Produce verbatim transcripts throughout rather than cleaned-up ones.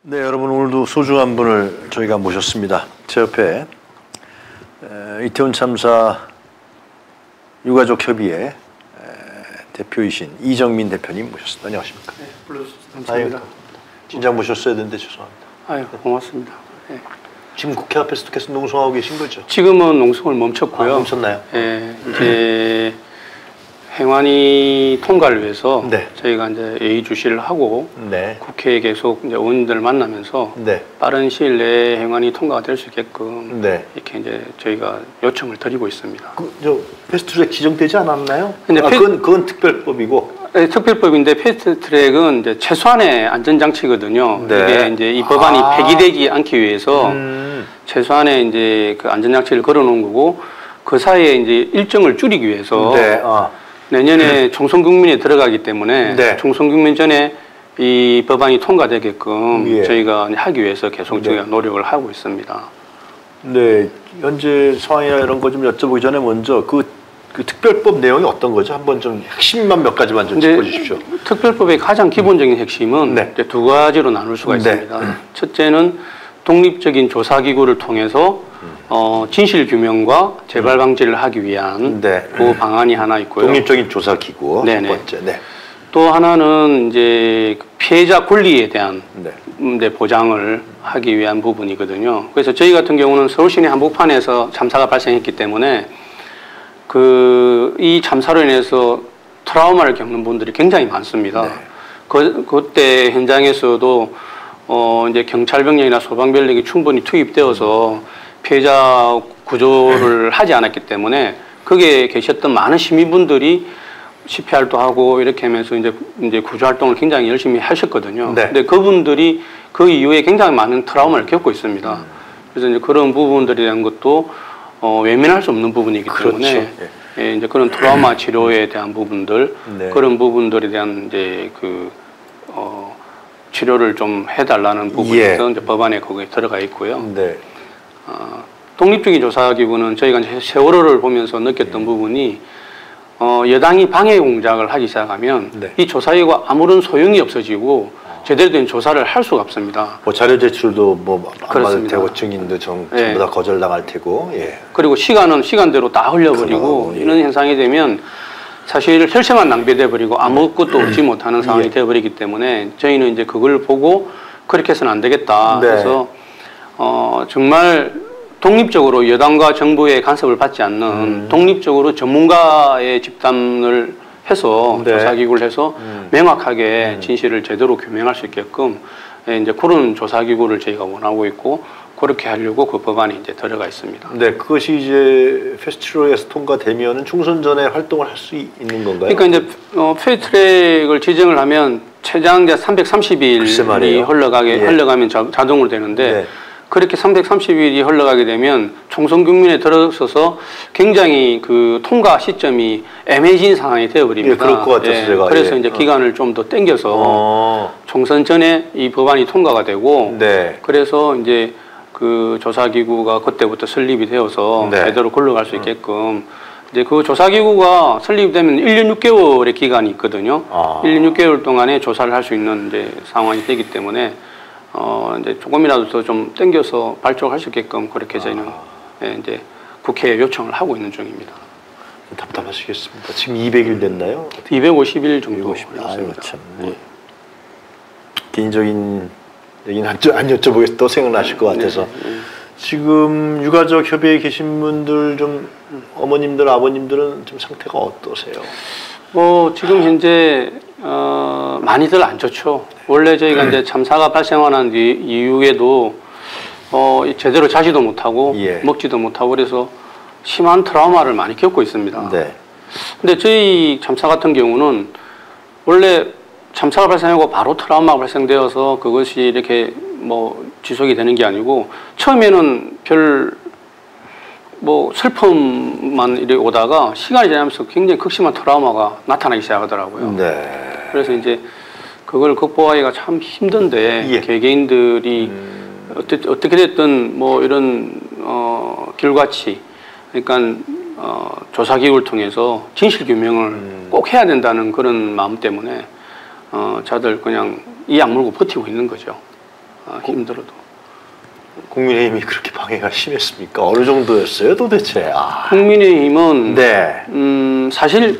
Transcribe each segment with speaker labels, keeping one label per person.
Speaker 1: 네, 여러분 오늘도 소중한 분을 저희가 모셨습니다. 제 옆에 에, 이태원 참사 유가족 협의회 에, 대표이신 이정민 대표님 모셨습니다. 안녕하십니까?
Speaker 2: 네, 불러주셔서 감사합니다.
Speaker 1: 진작 모셨어야 되는데 죄송합니다.
Speaker 2: 아유, 고맙습니다. 네.
Speaker 1: 지금 국회 앞에서도 계속 농성하고 계신 거죠?
Speaker 2: 지금은 농성을 멈췄고요.
Speaker 1: 아, 멈췄나요?
Speaker 2: 네, 이제 행안위 통과를 위해서
Speaker 1: 네.
Speaker 2: 저희가 이제 예의주시를 하고
Speaker 1: 네.
Speaker 2: 국회에 계속 이제 의원님들을 만나면서
Speaker 1: 네.
Speaker 2: 빠른 시일 내에 행안위 통과가 될 수 있게끔
Speaker 1: 네.
Speaker 2: 이렇게 이제 저희가 요청을 드리고 있습니다.
Speaker 1: 그, 저 패스트트랙 지정되지 않았나요?
Speaker 2: 근데
Speaker 1: 아,
Speaker 2: 패...
Speaker 1: 그건 그건 특별법이고.
Speaker 2: 네, 특별법인데 패스트트랙은 이제 최소한의 안전장치거든요.
Speaker 1: 네.
Speaker 2: 이게 이제 이 법안이
Speaker 1: 아.
Speaker 2: 폐기되지 않기 위해서
Speaker 1: 음.
Speaker 2: 최소한의 이제 그 안전장치를 걸어놓은 거고 그 사이에 이제 일정을 줄이기 위해서
Speaker 1: 네. 아.
Speaker 2: 내년에 총선 국민에 들어가기 때문에
Speaker 1: 네.
Speaker 2: 총선 국민 전에 이 법안이 통과되게끔
Speaker 1: 예.
Speaker 2: 저희가 하기 위해서 계속 저희가
Speaker 1: 네.
Speaker 2: 노력을 하고 있습니다.
Speaker 1: 네, 현재 상황이나 이런 거 좀 여쭤보기 전에 먼저 그, 그 특별법 내용이 어떤 거죠? 한번 좀 핵심만 몇 가지만 좀 짚어주십시오.
Speaker 2: 특별법의 가장 기본적인 핵심은
Speaker 1: 네.
Speaker 2: 이제 두 가지로 나눌 수가
Speaker 1: 네.
Speaker 2: 있습니다. 첫째는 독립적인 조사기구를 통해서 어, 진실 규명과 재발 방지를 하기 위한
Speaker 1: 네.
Speaker 2: 그 방안이 하나 있고요.
Speaker 1: 독립적인 조사기구
Speaker 2: 네네.
Speaker 1: 첫 번째. 네.
Speaker 2: 또 하나는 이제 피해자 권리에 대한
Speaker 1: 네.
Speaker 2: 이제 보장을 하기 위한 부분이거든요. 그래서 저희 같은 경우는 서울시내 한복판에서 참사가 발생했기 때문에 그 이 참사로 인해서 트라우마를 겪는 분들이 굉장히 많습니다.
Speaker 1: 네.
Speaker 2: 그 그때 현장에서도 어 이제 경찰병력이나 소방병력이 충분히 투입되어서 피해자 구조를 하지 않았기 때문에 거기에 계셨던 많은 시민분들이 씨피알도 하고 이렇게 하면서 이제 이제 구조 활동을 굉장히 열심히 하셨거든요.
Speaker 1: 네.
Speaker 2: 근데 그분들이 그 이후에 굉장히 많은 트라우마를 겪고 있습니다. 그래서 이제 그런 부분들에 대한 것도 어, 외면할 수 없는 부분이기
Speaker 1: 그렇죠.
Speaker 2: 때문에
Speaker 1: 예.
Speaker 2: 예, 이제 그런 트라우마 치료에 대한 부분들
Speaker 1: 네.
Speaker 2: 그런 부분들에 대한 이제 그 어, 치료를 좀 해달라는 부분에서
Speaker 1: 예.
Speaker 2: 이제 법안에 거기에 들어가 있고요.
Speaker 1: 네.
Speaker 2: 어, 독립적인 조사기구는 저희가 이제 세월호를 보면서 느꼈던
Speaker 1: 음.
Speaker 2: 부분이 어, 여당이 방해 공작을 하기 시작하면
Speaker 1: 네.
Speaker 2: 이 조사기구가 아무런 소용이 없어지고 제대로 된 조사를 할 수가 없습니다.
Speaker 1: 뭐 자료 제출도 뭐 안 받을
Speaker 2: 그렇습니다.
Speaker 1: 테고 증인도 정,
Speaker 2: 예.
Speaker 1: 전부 다 거절당할 테고. 예.
Speaker 2: 그리고 시간은 시간대로 다 흘려버리고
Speaker 1: 그러고, 예.
Speaker 2: 이런 현상이 되면 사실 혈세만 낭비돼 버리고 아무것도 얻지 못하는 상황이
Speaker 1: 예.
Speaker 2: 되어버리기 때문에 저희는 이제 그걸 보고 그렇게 해서는 안 되겠다.
Speaker 1: 네.
Speaker 2: 그래서 어, 정말 독립적으로 여당과 정부의 간섭을 받지 않는
Speaker 1: 음.
Speaker 2: 독립적으로 전문가의 집단을 해서
Speaker 1: 네.
Speaker 2: 조사기구를 해서
Speaker 1: 음.
Speaker 2: 명확하게
Speaker 1: 음.
Speaker 2: 진실을 제대로 규명할 수 있게끔 예, 이제 그런 조사기구를 저희가 원하고 있고 그렇게 하려고 그 법안이 이제 들어가 있습니다.
Speaker 1: 네, 그것이 이제 패스트트랙에서 통과되면은 총선 전에 활동을 할 수 있는 건가요?
Speaker 2: 그러니까 이제 어, 패스트트랙을 지정을 하면 최장 이제 삼백삼십 일이 흘러가게
Speaker 1: 예.
Speaker 2: 흘러가면 자, 자동으로 되는데.
Speaker 1: 네.
Speaker 2: 그렇게 삼백삼십 일이 흘러가게 되면 총선 국민에 들어서서 굉장히 그 통과 시점이 애매해진 상황이 되어버립니다.
Speaker 1: 예, 그럴 것 같아서
Speaker 2: 예,
Speaker 1: 제가.
Speaker 2: 그래서
Speaker 1: 예.
Speaker 2: 이제 기간을 좀 더 당겨서
Speaker 1: 어.
Speaker 2: 총선 전에 이 법안이 통과가 되고
Speaker 1: 네.
Speaker 2: 그래서 이제 그 조사기구가 그때부터 설립이 되어서
Speaker 1: 네.
Speaker 2: 제대로 굴러갈 수 있게끔 이제 그 조사기구가 설립되면 일 년 육 개월의 기간이 있거든요.
Speaker 1: 아.
Speaker 2: 일 년 육 개월 동안에 조사를 할 수 있는 이제 상황이 되기 때문에 어, 이제 조금이라도 더 좀 땡겨서 발족할 수 있게끔 그렇게 저희는
Speaker 1: 아.
Speaker 2: 예, 이제 국회에 요청을 하고 있는 중입니다.
Speaker 1: 답답하시겠습니다. 지금 이백 일 됐나요?
Speaker 2: 이백오십 일 정도
Speaker 1: 이백오십 일. 아유,
Speaker 2: 됐습니다.
Speaker 1: 참. 네. 개인적인 얘기는 안, 안 여쭤보겠어 또 생각나실 것 같아서.
Speaker 2: 네, 네.
Speaker 1: 지금 유가족 협의회에 계신 분들 좀 어머님들 아버님들은 좀 상태가 어떠세요?
Speaker 2: 뭐 지금 현재 어, 많이들 안 좋죠. 원래 저희가 이제 참사가 발생한 뒤 이후에도 어, 제대로 자지도 못하고
Speaker 1: 예.
Speaker 2: 먹지도 못하고 그래서 심한 트라우마를 많이 겪고 있습니다.
Speaker 1: 네.
Speaker 2: 근데 저희 참사 같은 경우는 원래 참사가 발생하고 바로 트라우마가 발생되어서 그것이 이렇게 뭐 지속이 되는 게 아니고 처음에는 별 뭐 슬픔만 이렇게 오다가 시간이 지나면서 굉장히 극심한 트라우마가 나타나기 시작하더라고요.
Speaker 1: 네.
Speaker 2: 그래서 이제 그걸 극복하기가 참 힘든데
Speaker 1: 예.
Speaker 2: 개개인들이
Speaker 1: 음.
Speaker 2: 어떻게, 어떻게 됐든 뭐 이런 어, 결과치 그러니까 어, 조사기구를 통해서 진실 규명을
Speaker 1: 음.
Speaker 2: 꼭 해야 된다는 그런 마음 때문에 어, 자들 그냥 이 악물고 버티고 있는 거죠. 어, 힘들어도.
Speaker 1: 국민의힘이 그렇게 방해가 심했습니까? 어느 정도였어요, 도대체? 아.
Speaker 2: 국민의힘은
Speaker 1: 네.
Speaker 2: 음, 사실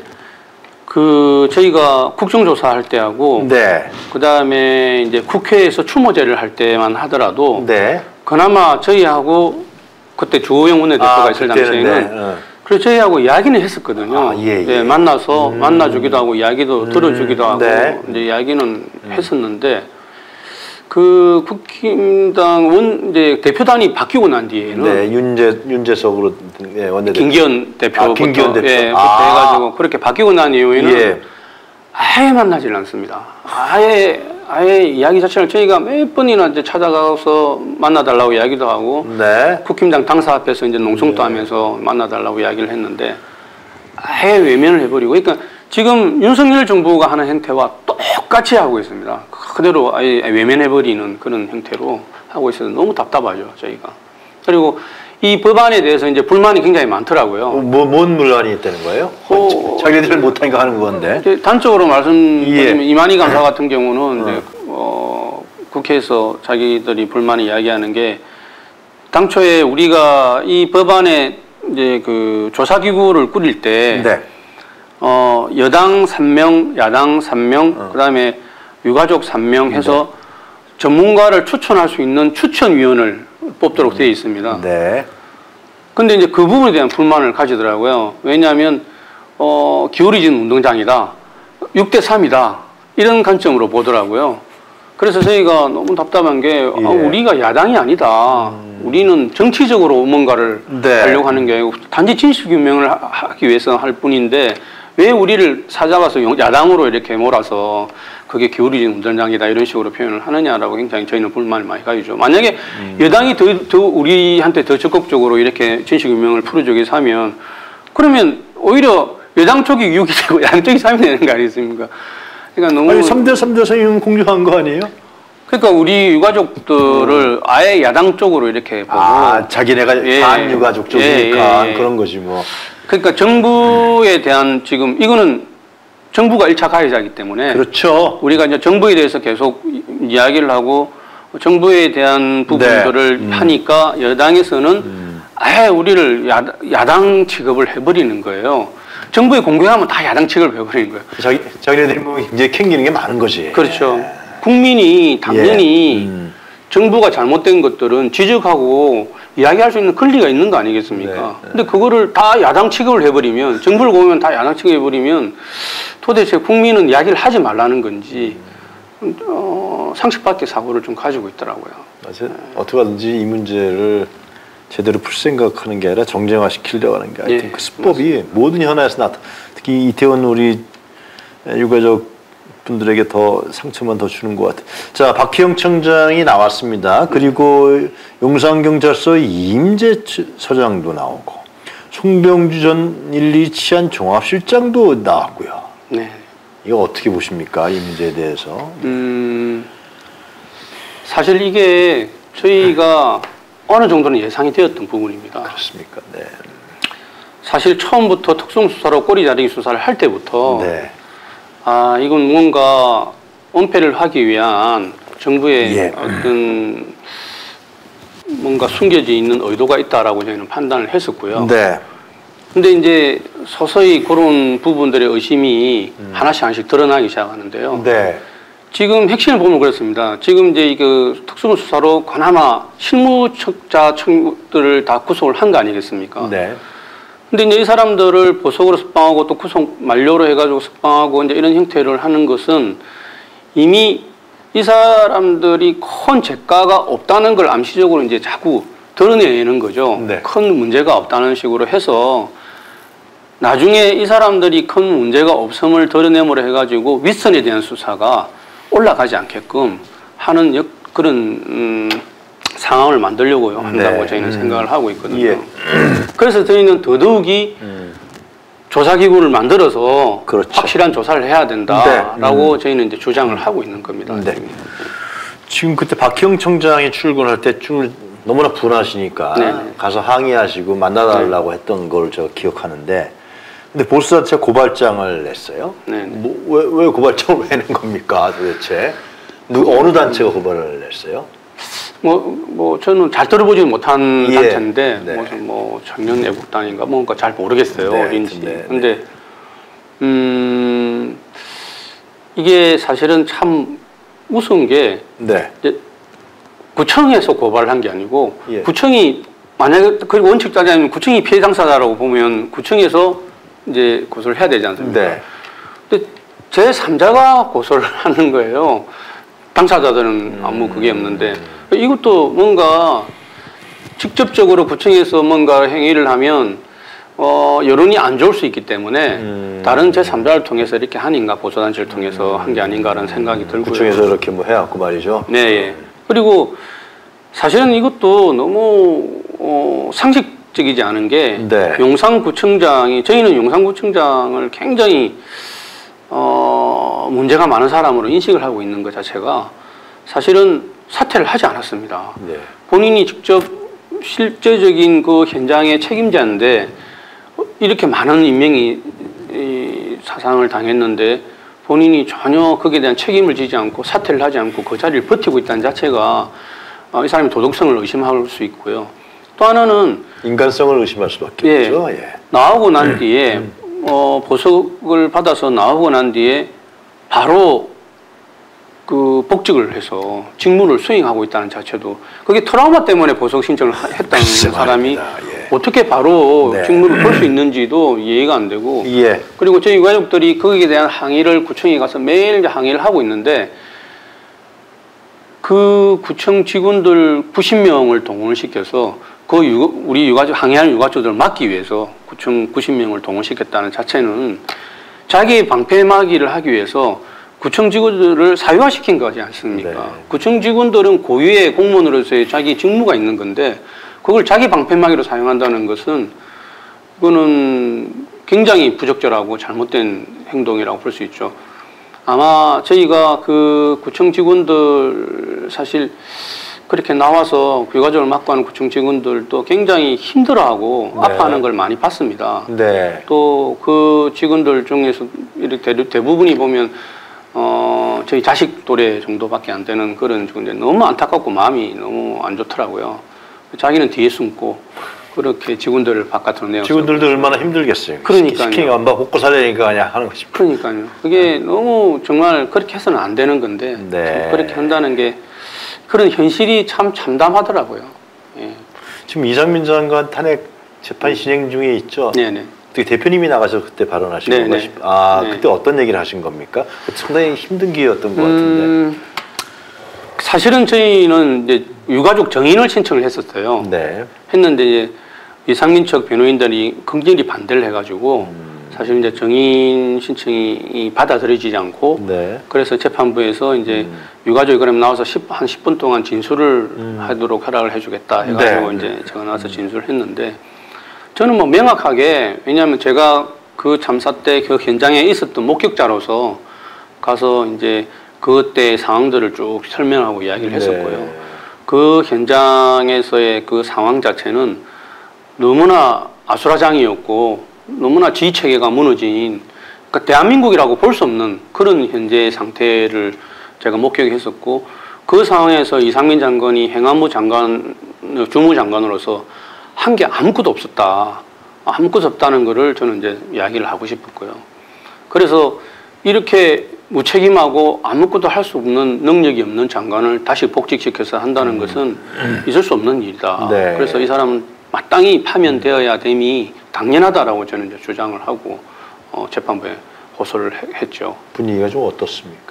Speaker 2: 그 저희가 국정조사할 때하고
Speaker 1: 네.
Speaker 2: 그 다음에 이제 국회에서 추모제를 할 때만 하더라도
Speaker 1: 네.
Speaker 2: 그나마 저희하고 그때 주호영 원내대표가
Speaker 1: 아,
Speaker 2: 있을
Speaker 1: 그때는,
Speaker 2: 당시에는
Speaker 1: 네. 어.
Speaker 2: 그래서 저희하고 이야기는 했었거든요.
Speaker 1: 아, 예, 예.
Speaker 2: 만나서
Speaker 1: 음.
Speaker 2: 만나주기도 하고 이야기도
Speaker 1: 음.
Speaker 2: 들어주기도 하고
Speaker 1: 네.
Speaker 2: 이제 이야기는 음. 했었는데 그 국힘당 원 이제 대표단이 바뀌고 난 뒤에는
Speaker 1: 네, 윤재 윤재석으로 네, 원내대표.
Speaker 2: 김기현 대표부터
Speaker 1: 아, 김기현 대표.
Speaker 2: 예,
Speaker 1: 아.
Speaker 2: 해가지고 그렇게 바뀌고 난 이후에는
Speaker 1: 예.
Speaker 2: 아예 만나질 않습니다. 아예 아예 이야기 자체를 저희가 몇 번이나 이제 찾아가서 만나달라고 이야기도 하고
Speaker 1: 네.
Speaker 2: 국힘당 당사 앞에서 이제 농성도 하면서 만나달라고 이야기를 했는데 아예 외면을 해버리고 그러니까 지금 윤석열 정부가 하는 행태와 똑같이 하고 있습니다. 그대로 아예 외면해버리는 그런 형태로 하고 있어서 너무 답답하죠 저희가. 그리고 이 법안에 대해서 이제 불만이 굉장히 많더라고요.
Speaker 1: 뭐, 뭔 논란이 있다는 거예요?
Speaker 2: 어,
Speaker 1: 자기네들은 못하니까 하는 건데.
Speaker 2: 이제 단적으로 말씀드리면
Speaker 1: 예.
Speaker 2: 이만희 감사 같은 경우는
Speaker 1: 어.
Speaker 2: 이제 어, 국회에서 자기들이 불만을 이야기하는 게 당초에 우리가 이 법안에 이제 그 조사기구를 꾸릴 때
Speaker 1: 네.
Speaker 2: 어, 여당 삼 명, 야당 삼 명,
Speaker 1: 어.
Speaker 2: 그다음에 유가족 삼 명 해서 네. 전문가를 추천할 수 있는 추천위원을 뽑도록 되어 있습니다.
Speaker 1: 네.
Speaker 2: 근데 이제 그 부분에 대한 불만을 가지더라고요. 왜냐하면 어, 기울어진 운동장이다. 육 대 삼이다. 이런 관점으로 보더라고요. 그래서 저희가 너무 답답한 게 예. 아, 우리가 야당이 아니다. 음. 우리는 정치적으로 뭔가를 네. 하려고 하는 게 아니고 단지 진실규명을 하기 위해서 할 뿐인데 왜 우리를 찾아가서 야당으로 이렇게 몰아서 그게 기울어진 운동장이다 이런 식으로 표현을 하느냐라고 굉장히 저희는 불만을 많이 가지죠. 만약에 음. 여당이 더, 더 우리한테 더 적극적으로 이렇게 진실규명을 풀어주기 위해서 하면 그러면 오히려 여당 쪽이 육이 되고 야당 쪽이 삼이 되는 거 아니겠습니까? 그러니까 너무
Speaker 1: 아니 삼 대 삼 대 선임 공정한 거 아니에요?
Speaker 2: 그러니까 우리 유가족들을 음. 아예 야당 쪽으로 이렇게 보고
Speaker 1: 아 자기네가 예. 반유가족 쪽이니까 예, 예, 예. 그런 거지 뭐.
Speaker 2: 그러니까 정부에 대한 지금 이거는 정부가 일 차 가해자이기 때문에
Speaker 1: 그렇죠.
Speaker 2: 우리가 이제 정부에 대해서 계속 이야기를 하고 정부에 대한 부분들을 네. 음. 하니까 여당에서는 음. 아예 우리를 야, 야당 취급을 해버리는 거예요. 정부에 공격하면 다 야당 취급을 해버리는 거예요.
Speaker 1: 자기, 자기네들이 뭐 이제 캥기는 게 많은 거지.
Speaker 2: 그렇죠. 국민이 당연히 예. 음. 정부가 잘못된 것들은 지적하고 이야기할 수 있는 권리가 있는 거 아니겠습니까? 네, 네. 근데 그거를 다 야당 취급을 해버리면 정부를 보면 다 야당 취급해버리면 도대체 국민은 이야기를 하지 말라는 건지 음. 어, 상식 밖의 사고를 좀 가지고 있더라고요.
Speaker 1: 맞아요. 네. 어떻게 하든지 이 문제를 제대로 풀 생각하는 게 아니라 정쟁화 시키려고 하는 게 하여튼 예, 그 수법이 맞습니다. 모든 현안에서 나타. 특히 이태원 우리 유가족 분들에게 더 상처만 더 주는 것 같아. 자, 박희영 청장이 나왔습니다. 그리고 용산경찰서 임재 서장도 나오고 송병주 전 일, 이 치안 종합실장도 나왔고요.
Speaker 2: 네.
Speaker 1: 이거 어떻게 보십니까? 이 문제에 대해서.
Speaker 2: 음, 사실 이게 저희가 어느 정도는 예상이 되었던 부분입니다.
Speaker 1: 그렇습니까? 네.
Speaker 2: 사실 처음부터 특수수사로 꼬리 자르기 수사를 할 때부터
Speaker 1: 네.
Speaker 2: 아 이건 뭔가 은폐를 하기 위한 정부의
Speaker 1: 예.
Speaker 2: 어떤 뭔가 숨겨져 있는 의도가 있다라고 저희는 판단을 했었고요.
Speaker 1: 네.
Speaker 2: 근데 이제 서서히 그런 부분들의 의심이 음. 하나씩 하나씩 드러나기 시작하는데요.
Speaker 1: 네.
Speaker 2: 지금 핵심을 보면 그렇습니다. 지금 이제 그 특수수사로 그나마 실무자 청구들을 다 구속을 한 거 아니겠습니까?
Speaker 1: 네.
Speaker 2: 근데 이제 이 사람들을 보석으로 석방하고 또 구속 만료로 해가지고 석방하고 이제 이런 형태를 하는 것은 이미 이 사람들이 큰 죄가가 없다는 걸 암시적으로 이제 자꾸 드러내는 거죠.
Speaker 1: 네.
Speaker 2: 큰 문제가 없다는 식으로 해서 나중에 이 사람들이 큰 문제가 없음을 드러내므로 해가지고 윗선에 대한 수사가 올라가지 않게끔 하는 역, 그런 음, 상황을 만들려고 한다고 네. 저희는 음. 생각을 하고 있거든요. 예. 그래서 저희는 더더욱이 음. 조사기구를 만들어서 그렇죠. 확실한 조사를 해야 된다라고 네. 음. 저희는 이제 주장을 하고 있는 겁니다.
Speaker 1: 네. 지금 그때 박희영 청장이 출근할 때 쭉 너무나 분하시니까 네. 가서 항의하시고 만나달라고 네. 했던 걸 제가 기억하는데 근데 보수 자체가 고발장을 냈어요.
Speaker 2: 네.
Speaker 1: 뭐, 왜, 왜 고발장을 왜 낸 겁니까 도대체? 누, 어느 단체가 고발을 냈어요?
Speaker 2: 뭐, 뭐 저는 잘 들어보지는 못한
Speaker 1: 예.
Speaker 2: 단체인데
Speaker 1: 네.
Speaker 2: 무슨 뭐 청년 애국당인가 뭔가 잘 모르겠어요.
Speaker 1: 네,
Speaker 2: 어딘지.
Speaker 1: 네, 네.
Speaker 2: 근데 음 이게 사실은 참 우스운 게
Speaker 1: 네.
Speaker 2: 이제 구청에서 고발을 한 게 아니고
Speaker 1: 예.
Speaker 2: 구청이 만약에 그 원칙 따지면 구청이 피해 당사자라고 보면 구청에서 이제 고소를 해야 되지 않습니까?
Speaker 1: 네.
Speaker 2: 근데 제삼자가 고소를 하는 거예요. 당사자들은 아무 그게 없는데 이것도 뭔가 직접적으로 구청에서 뭔가 행위를 하면 어, 여론이 안 좋을 수 있기 때문에
Speaker 1: 음.
Speaker 2: 다른 제삼자를 통해서 이렇게 한인가 보수단체를 통해서 한 게 아닌가라는 생각이 들고요.
Speaker 1: 구청에서 이렇게 뭐 해갖고 말이죠.
Speaker 2: 네. 예. 그리고 사실은 이것도 너무 어, 상식적이지 않은 게
Speaker 1: 네.
Speaker 2: 용산구청장이 저희는 용산구청장을 굉장히 어, 문제가 많은 사람으로 인식을 하고 있는 것 자체가 사실은 사퇴를 하지 않았습니다.
Speaker 1: 네.
Speaker 2: 본인이 직접 실제적인 그 현장의 책임자인데 이렇게 많은 인명이 이 사상을 당했는데 본인이 전혀 거기에 대한 책임을 지지 않고 사퇴를 하지 않고 그 자리를 버티고 있다는 자체가 어, 이 사람이 도덕성을 의심할 수 있고요. 또 하나는
Speaker 1: 인간성을 의심할 수밖에
Speaker 2: 예,
Speaker 1: 없죠. 예.
Speaker 2: 나오고 난 뒤에 어, 보석을 받아서 나오고 난 뒤에 바로 그 복직을 해서 직무를 수행하고 있다는 자체도 그게 트라우마 때문에 보석 신청을 하- 했다는 사람이
Speaker 1: 예.
Speaker 2: 어떻게 바로
Speaker 1: 네.
Speaker 2: 직무를 볼 수 있는지도 이해가 안 되고
Speaker 1: 예.
Speaker 2: 그리고 저희 가족들이 거기에 대한 항의를 구청에 가서 매일 이제 항의를 하고 있는데 그 구청 직원들 구십 명을 동원을 시켜서 그 유, 우리 유가족 항의하는 유가족들을 막기 위해서 구청 구십 명을 동원시켰다는 자체는 자기 방패막이를 하기 위해서 구청 직원들을 사유화시킨 거지 않습니까?
Speaker 1: 네.
Speaker 2: 구청 직원들은 고유의 공무원으로서의 자기 직무가 있는 건데 그걸 자기 방패막이로 사용한다는 것은 그거는 굉장히 부적절하고 잘못된 행동이라고 볼 수 있죠. 아마 저희가 그 구청 직원들 사실 그렇게 나와서 유가족을 맡고 하는 구청 직원들도 굉장히 힘들어하고
Speaker 1: 네.
Speaker 2: 아파하는 걸 많이 봤습니다.
Speaker 1: 네.
Speaker 2: 또 그 직원들 중에서 이렇게 대- 대부분이 보면 어 저희 자식 또래 정도밖에 안 되는 그런 직원들 너무 안타깝고 마음이 너무 안 좋더라고요. 자기는 뒤에 숨고 그렇게 직원들을 바깥으로 내어서
Speaker 1: 직원들도 얼마나 힘들겠어요.
Speaker 2: 그러니까요.
Speaker 1: 시키니까 안 받고 먹고 살려니까 그냥 하는 것이.
Speaker 2: 그러니까요. 그게 너무 정말 그렇게 해서는 안 되는 건데
Speaker 1: 네.
Speaker 2: 그렇게 한다는 게 그런 현실이 참 참담하더라고요. 예.
Speaker 1: 지금 이상민 장관 탄핵 재판이 진행 중에 있죠.
Speaker 2: 네네.
Speaker 1: 어떻게 대표님이 나가서 그때 발언하신
Speaker 2: 네,
Speaker 1: 건가
Speaker 2: 네.
Speaker 1: 싶. 아
Speaker 2: 네.
Speaker 1: 그때 어떤 얘기를 하신 겁니까? 상당히 힘든 기회였던 것 같은데.
Speaker 2: 음, 사실은 저희는 이제 유가족 정인을 신청을 했었어요.
Speaker 1: 네.
Speaker 2: 했는데 이제 이상민 측 변호인들이 긍정히 반대를 해가지고
Speaker 1: 음.
Speaker 2: 사실 이제 정인 신청이 받아들여지지 않고
Speaker 1: 네.
Speaker 2: 그래서 재판부에서 이제 유가족이 그럼 나와서 십, 한 십 분 동안 진술을
Speaker 1: 음.
Speaker 2: 하도록 허락을 해주겠다 해가지고
Speaker 1: 네.
Speaker 2: 이제 제가 나와서 진술을 했는데 저는 뭐 명확하게 왜냐하면 제가 그 참사 때 그 현장에 있었던 목격자로서 가서 이제 그때 상황들을 쭉 설명하고 이야기를 했었고요.
Speaker 1: 네.
Speaker 2: 그 현장에서의 그 상황 자체는 너무나 아수라장이었고 너무나 지휘 체계가 무너진 그러니까 대한민국이라고 볼 수 없는 그런 현재 상태를 제가 목격했었고 그 상황에서 이상민 장관이 행안부 장관 주무장관으로서 한 게 아무것도 없었다. 아무것도 없다는 거를 저는 이제 이야기를 하고 싶었고요. 그래서 이렇게 무책임하고 아무것도 할 수 없는 능력이 없는 장관을 다시 복직시켜서 한다는 것은 있을 수 없는 일이다.
Speaker 1: 네.
Speaker 2: 그래서 이 사람은 마땅히 파면되어야 됨이 당연하다라고 저는 이제 주장을 하고 어, 재판부에 고소를 해- 했죠.
Speaker 1: 분위기가 좀 어떻습니까?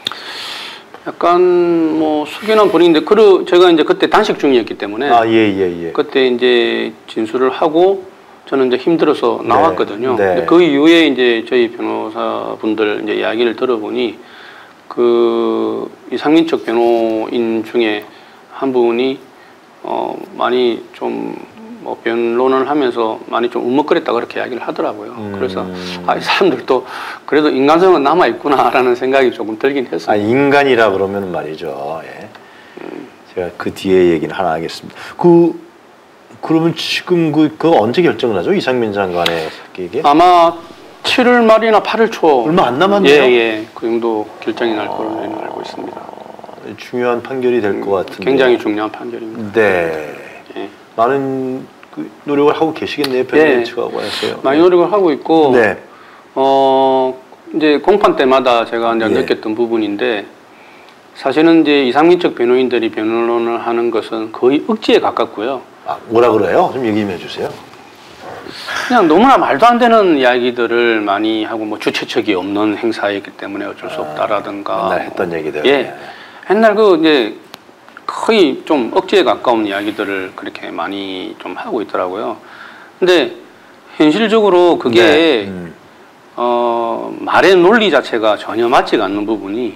Speaker 2: 약간 뭐 숙연한 분위기인데 그 제가 이제 그때 단식 중이었기 때문에
Speaker 1: 아, 예, 예, 예.
Speaker 2: 그때 이제 진술을 하고 저는 이제 힘들어서 나왔거든요.
Speaker 1: 네.
Speaker 2: 근데 그 이후에 이제 저희 변호사분들 이제 이야기를 들어보니 그 이상민 측 변호인 중에 한 분이 어 많이 좀 뭐 변론을 하면서 많이 좀 울먹거렸다 그렇게 이야기를 하더라고요.
Speaker 1: 음.
Speaker 2: 그래서 아, 이 사람들도 그래도 인간성은 남아 있구나라는 생각이 조금 들긴
Speaker 1: 아,
Speaker 2: 했어요.
Speaker 1: 인간이라 그러면 말이죠. 예. 제가 그 뒤에 얘기는 하나 하겠습니다. 그 그러면 지금 그, 그 언제 결정을 하죠? 이상민 장관의 이게?
Speaker 2: 아마 칠월 말이나 팔월 초
Speaker 1: 얼마 안 남았네요.
Speaker 2: 예, 예. 그 정도 결정이 날 거로 저는 알고 있습니다.
Speaker 1: 중요한 판결이 될 것 같은데.
Speaker 2: 굉장히 중요한 판결입니다.
Speaker 1: 네.
Speaker 2: 예.
Speaker 1: 많은 그 노력을 하고 계시겠네요. 변호인 측하고 해서요.
Speaker 2: 많이 노력을 하고 있고,
Speaker 1: 네.
Speaker 2: 어, 이제 공판 때마다 제가 이제
Speaker 1: 예.
Speaker 2: 느꼈던 부분인데, 사실은 이제 이상민 쪽 변호인들이 변론을 하는 것은 거의 억지에 가깝고요.
Speaker 1: 아, 뭐라 그래요? 좀 얘기 좀 해주세요.
Speaker 2: 그냥 너무나 말도 안 되는 이야기들을 많이 하고, 뭐 주최측이 없는 행사이기 때문에 어쩔 수 없다라든가.
Speaker 1: 맨날 했던 얘기들.
Speaker 2: 예. 옛날 그 이제 거의 좀 억지에 가까운 이야기들을 그렇게 많이 좀 하고 있더라고요. 근데 현실적으로 그게
Speaker 1: 네. 음.
Speaker 2: 어, 말의 논리 자체가 전혀 맞지가 않는 부분이,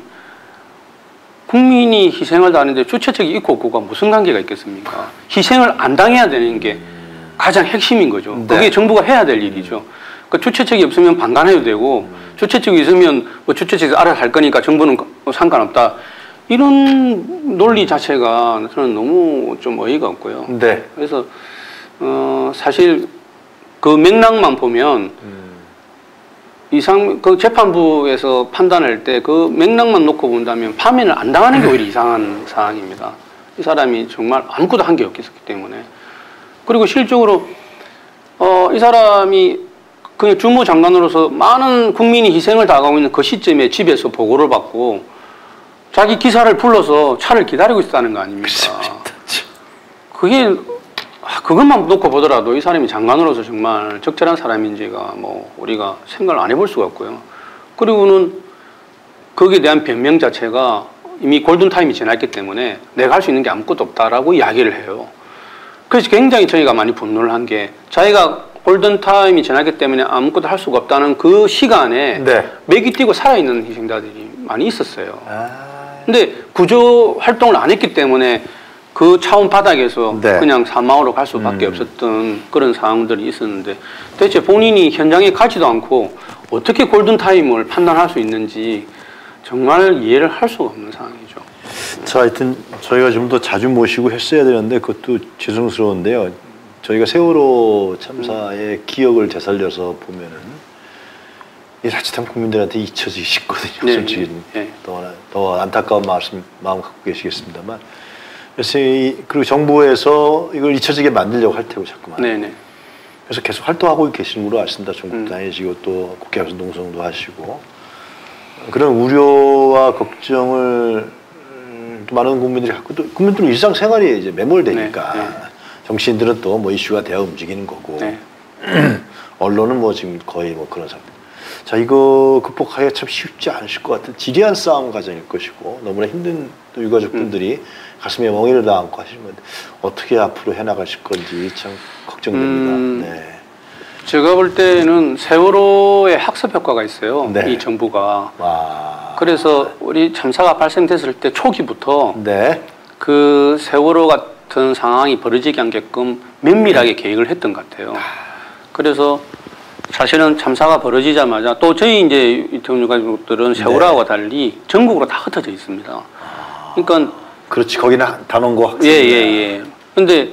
Speaker 2: 국민이 희생을 당하는데 주최측이 있고 없고가 무슨 관계가 있겠습니까? 희생을 안 당해야 되는 게 가장 핵심인 거죠.
Speaker 1: 네.
Speaker 2: 그게 정부가 해야 될 일이죠. 그 주최측이 없으면 방관해도 되고, 주최측이 있으면 뭐 주최측이 알아서 할 거니까 정부는 상관없다. 이런 논리 자체가 저는 너무 좀 어이가 없고요.
Speaker 1: 네.
Speaker 2: 그래서 어, 사실 그 맥락만 보면
Speaker 1: 음.
Speaker 2: 이상 그 재판부에서 판단할 때 그 맥락만 놓고 본다면 파면을 안 당하는 게 오히려 이상한 상황입니다. 이 사람이 정말 아무것도 한 게 없기 때문에. 그리고 실적으로 어, 이 사람이 그 주무장관으로서 많은 국민이 희생을 당하고 있는 그 시점에 집에서 보고를 받고 자기 기사를 불러서 차를 기다리고 있었다는 거 아닙니까? 그게 그것만 놓고 보더라도 이 사람이 장관으로서 정말 적절한 사람인지가 뭐 우리가 생각을 안 해볼 수가 없고요. 그리고는 거기에 대한 변명 자체가 이미 골든타임이 지났기 때문에 내가 할 수 있는 게 아무것도 없다라고 이야기를 해요. 그래서 굉장히 저희가 많이 분노를 한 게, 자기가 골든타임이 지났기 때문에 아무것도 할 수가 없다는 그 시간에
Speaker 1: 네.
Speaker 2: 맥이 뛰고 살아있는 희생자들이 많이 있었어요.
Speaker 1: 아.
Speaker 2: 근데 구조 활동을 안 했기 때문에 그 차원 바닥에서
Speaker 1: 네.
Speaker 2: 그냥 사망으로 갈 수밖에
Speaker 1: 음.
Speaker 2: 없었던 그런 상황들이 있었는데, 대체 본인이 현장에 가지도 않고 어떻게 골든타임을 판단할 수 있는지 정말 이해를 할 수가 없는 상황이죠.
Speaker 1: 자, 하여튼 저희가 좀 더 자주 모시고 했어야 되는데 그것도 죄송스러운데요. 저희가 세월호 참사의 기억을 되살려서 보면은 이 자칫하면 국민들한테 잊혀지기 쉽거든요.
Speaker 2: 네,
Speaker 1: 솔직히
Speaker 2: 네.
Speaker 1: 더, 더 안타까운 말씀, 마음 갖고 계시겠습니다만. 그래서 이, 그리고 정부에서 이걸 잊혀지게 만들려고 할 테고 자꾸만.
Speaker 2: 네네.
Speaker 1: 그래서 계속 활동하고 계시는 걸로 아십니다. 전국
Speaker 2: 음.
Speaker 1: 다니시고 또 국회 가서 농성도 하시고. 그런 우려와 걱정을 음, 많은 국민들이 갖고, 또 국민들은 일상생활에 이제 매몰되니까
Speaker 2: 네, 네.
Speaker 1: 정치인들은 또 뭐 이슈가 되어 움직이는 거고
Speaker 2: 네.
Speaker 1: 언론은 뭐 지금 거의 뭐 그런 상태. 자, 이거 극복하기가 참 쉽지 않으실 것 같은 지리한 싸움 과정일 것이고, 너무나 힘든 또 유가족분들이 음. 가슴에 멍이를 안고 하시는 건데 어떻게 앞으로 해나가실 건지 참 걱정됩니다.
Speaker 2: 음,
Speaker 1: 네.
Speaker 2: 제가 볼 때는 세월호의 학습 효과가 있어요.
Speaker 1: 네.
Speaker 2: 이 정부가.
Speaker 1: 와.
Speaker 2: 그래서 우리 참사가 발생됐을 때 초기부터
Speaker 1: 네.
Speaker 2: 그 세월호 같은 상황이 벌어지게 하게끔 면밀하게 네. 계획을 했던 것 같아요. 그래서 사실은 참사가 벌어지자마자, 또 저희 이제 이태원 유가족들은 세월호와 네. 달리 전국으로 다 흩어져 있습니다. 그러니까
Speaker 1: 그렇지, 거기는 단원고 학생.
Speaker 2: 예예예. 예, 예. 근데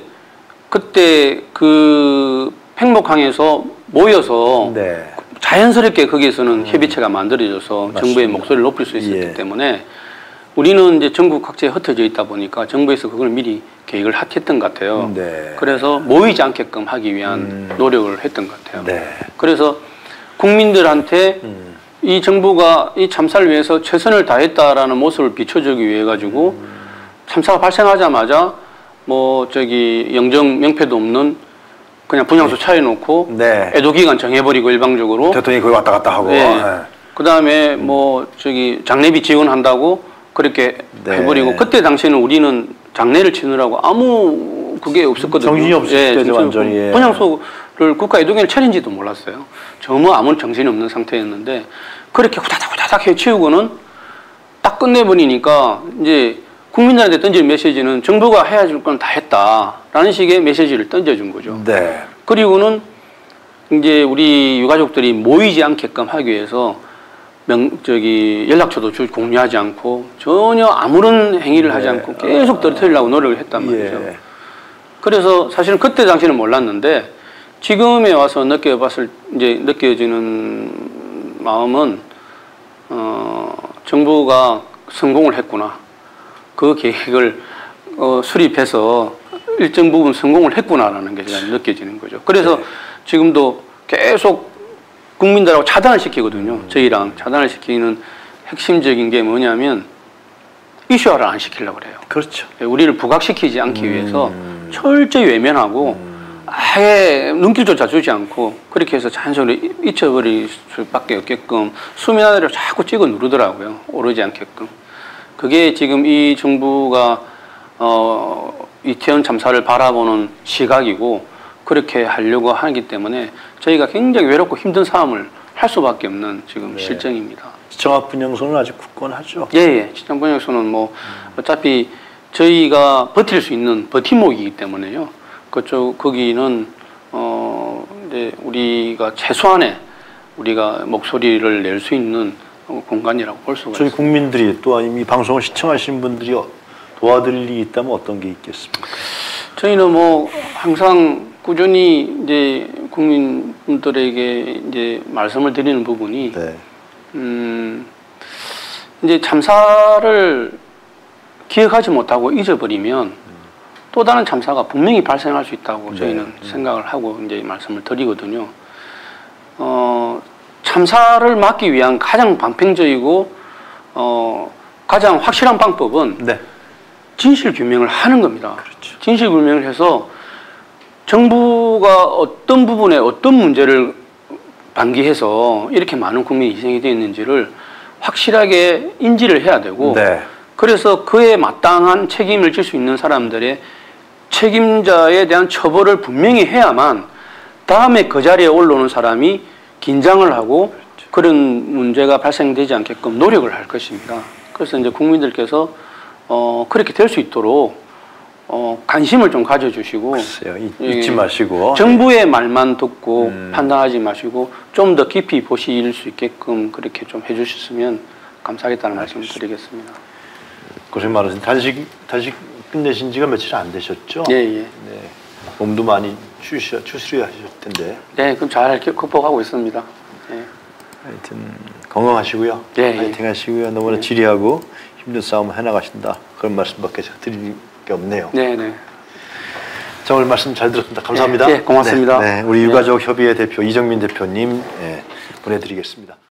Speaker 2: 그때 그 팽목항에서 모여서
Speaker 1: 네.
Speaker 2: 자연스럽게 거기에서는 음. 협의체가 만들어져서 맞습니다. 정부의 목소리를 높일 수 있었기 예. 때문에 우리는 이제 전국 각지에 흩어져 있다 보니까 정부에서 그걸 미리 계획을 했던 것 같아요.
Speaker 1: 네.
Speaker 2: 그래서 모이지 않게끔 하기 위한 음. 노력을 했던 것 같아요.
Speaker 1: 네.
Speaker 2: 그래서 국민들한테 음. 이 정부가 이 참사를 위해서 최선을 다했다라는 모습을 비춰주기 위해 가지고 음. 참사가 발생하자마자 뭐 저기 영정 명패도 없는 그냥 분향소 차려놓고
Speaker 1: 네.
Speaker 2: 애도 기간 정해버리고 일방적으로
Speaker 1: 대통령이 거기 왔다 갔다 하고
Speaker 2: 네.
Speaker 1: 네.
Speaker 2: 그 다음에 음. 뭐 저기 장례비 지원한다고 그렇게 네. 해버리고, 그때 당시에는 우리는 장례를 치느라고 아무 그게 없었거든요.
Speaker 1: 정신이 없을
Speaker 2: 예,
Speaker 1: 때죠, 완전히. 예.
Speaker 2: 분향소를 국가 애도기간을 차린지도 몰랐어요. 전혀 아무 정신이 없는 상태였는데 그렇게 후다닥 후다닥 해치우고는 딱 끝내버리니까 이제 국민들한테 던질 메시지는 정부가 해야 될 건 다 했다라는 식의 메시지를 던져준 거죠.
Speaker 1: 네.
Speaker 2: 그리고는 이제 우리 유가족들이 모이지 않게끔 하기 위해서 명, 저기 연락처도 주, 공유하지 않고 전혀 아무런 행위를 네. 하지 않고 계속 떨어뜨리려고 노력을 했단 말이죠. 예. 그래서 사실은 그때 당시는 몰랐는데 지금에 와서 느껴봤을 이제 느껴지는 마음은 어, 정부가 성공을 했구나. 그 계획을 어, 수립해서 일정 부분 성공을 했구나라는 게 제가 느껴지는 거죠. 그래서
Speaker 1: 네. 지금도
Speaker 2: 계속 국민들하고 차단을 시키거든요. 음. 저희랑 차단을 시키는 핵심적인 게 뭐냐면 이슈화를 안 시키려고 그래요.
Speaker 1: 그렇죠.
Speaker 2: 우리를 부각시키지 않기
Speaker 1: 음.
Speaker 2: 위해서 철저히 외면하고 음. 아예 눈길조차 주지 않고 그렇게 해서 자연스럽게 잊혀버릴 수밖에 없게끔 수면 아래로 자꾸 찍어 누르더라고요. 오르지 않게끔. 그게 지금 이 정부가 어, 이태원 참사를 바라보는 시각이고 그렇게 하려고 하기 때문에 저희가 굉장히 외롭고 힘든 싸움을 할 수밖에 없는 지금
Speaker 1: 네.
Speaker 2: 실정입니다.
Speaker 1: 시청 앞 분향소는 아직 굳건하죠?
Speaker 2: 예, 예. 시청 분향소는 뭐 음. 어차피 저희가 버틸 수 있는 버팀목이기 때문에요. 그쪽 거기는 어 이제 우리가 최소한의 우리가 목소리를 낼 수 있는 공간이라고 볼 수가
Speaker 1: 저희
Speaker 2: 있습니다.
Speaker 1: 국민들이 또 이 방송을 시청하시는 분들이 도와드릴 일이 있다면 어떤 게 있겠습니까?
Speaker 2: 저희는 뭐 항상 꾸준히 이제 국민분들에게 이제 말씀을 드리는 부분이
Speaker 1: 네.
Speaker 2: 음 이제 참사를 기억하지 못하고 잊어버리면 음. 또 다른 참사가 분명히 발생할 수 있다고 저희는 네. 생각을 하고 이제 말씀을 드리거든요. 어, 참사를 막기 위한 가장 방편적이고 어, 가장 확실한 방법은
Speaker 1: 네.
Speaker 2: 진실 규명을 하는 겁니다.
Speaker 1: 그렇죠.
Speaker 2: 진실 규명을 해서 정부가 어떤 부분에 어떤 문제를 방기해서 이렇게 많은 국민이 희생이 되어 있는지를 확실하게 인지를 해야 되고
Speaker 1: 네.
Speaker 2: 그래서 그에 마땅한 책임을 질 수 있는 사람들의 책임자에 대한 처벌을 분명히 해야만 다음에 그 자리에 올라오는 사람이 긴장을 하고 그런 문제가 발생되지 않게끔 노력을 할 것입니다. 그래서 이제 국민들께서 어, 그렇게 될 수 있도록 어, 관심을 좀 가져주시고
Speaker 1: 글쎄요, 잊, 잊지 마시고
Speaker 2: 정부의 말만 듣고
Speaker 1: 음.
Speaker 2: 판단하지 마시고 좀 더 깊이 보실 수 있게끔 그렇게 좀 해주셨으면 감사하겠다는 말씀을 드리겠습니다.
Speaker 1: 고생 많으신 단식 단식 끝내신 지가 며칠 안 되셨죠?
Speaker 2: 예, 예.
Speaker 1: 네. 몸도 많이 추스려 추스려 하셨을 텐데.
Speaker 2: 네, 그럼 잘 극복하고 있습니다. 예.
Speaker 1: 하여튼 건강하시고요.
Speaker 2: 예,
Speaker 1: 파이팅
Speaker 2: 예.
Speaker 1: 하시고요. 너무나
Speaker 2: 예.
Speaker 1: 지리하고 힘든 싸움 해나가신다. 그런 말씀밖에 제가 드릴 게 없네요.
Speaker 2: 네, 네.
Speaker 1: 자, 오늘 말씀 잘 들었습니다. 감사합니다.
Speaker 2: 예, 예, 고맙습니다.
Speaker 1: 네, 네, 우리 유가족 협의회 대표 이정민 대표님 예, 보내드리겠습니다.